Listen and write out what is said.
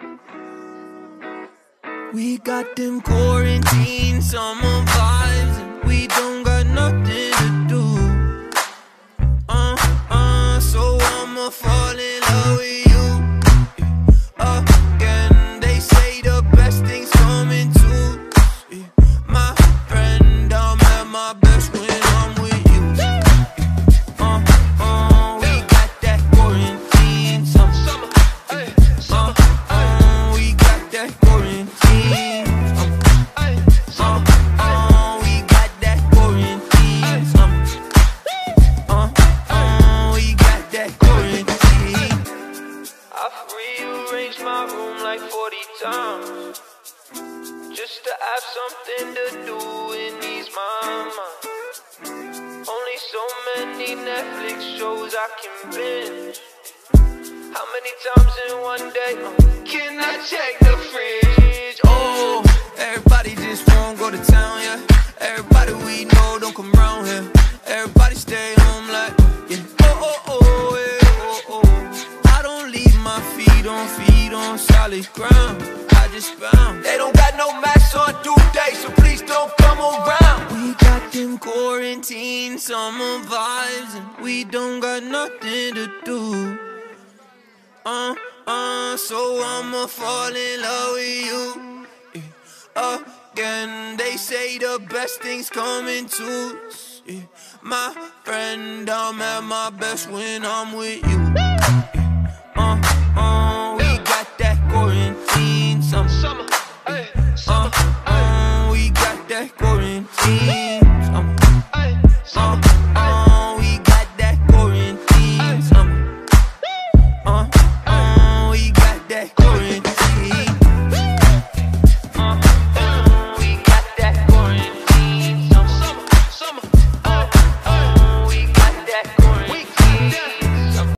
We got them quarantine summer vibes, and we don't got nothing to do. So I'ma fall in love with you again. They say the best things coming too. My friend, I'm at my best when I'm with you. We got that quarantine summer. We got that quarantine. We got that quarantine summer. We got that quarantine. I've rearranged my room like 40 times just to have something to do in these moments. Only so many Netflix shows I can binge. How many times in one day can I check the fridge? Oh, everybody just won't go to town, yeah. Everybody we know don't come round here. Everybody stay home like, yeah. I don't leave my feet on solid ground. I just bound. They don't got no mask on due date, so please don't come around. We got them quarantine summer vibes, and we don't got nothing to do. So I'ma fall in love with you again. They say the best things coming too. My friend, I'm at my best when I'm with you. We got that quarantine summer. We got that quarantine.